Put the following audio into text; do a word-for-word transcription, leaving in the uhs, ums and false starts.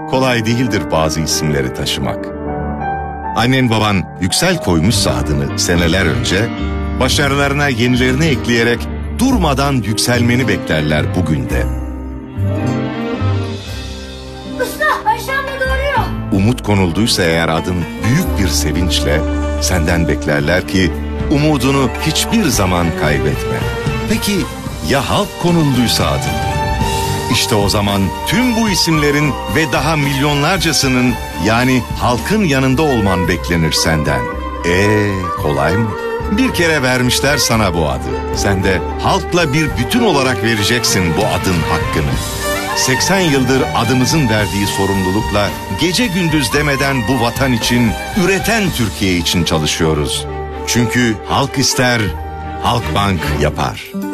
kolay değildir bazı isimleri taşımak. Annen baban Yüksel koymuşsa adını seneler önce, başarılarına yenilerini ekleyerek durmadan yükselmeni beklerler bugün de. Usta, aşağıda doğruyor. Umut konulduysa eğer adın büyük bir sevinçle, senden beklerler ki umudunu hiçbir zaman kaybetme. Peki ya halk konulduysa adın? İşte o zaman tüm bu isimlerin ve daha milyonlarcasının, yani halkın yanında olman beklenir senden. Ee, kolay mı? Bir kere vermişler sana bu adı. Sen de halkla bir bütün olarak vereceksin bu adın hakkını. seksen yıldır adımızın verdiği sorumlulukla gece gündüz demeden bu vatan için, üreten Türkiye için çalışıyoruz. Çünkü halk ister, Halkbank yapar.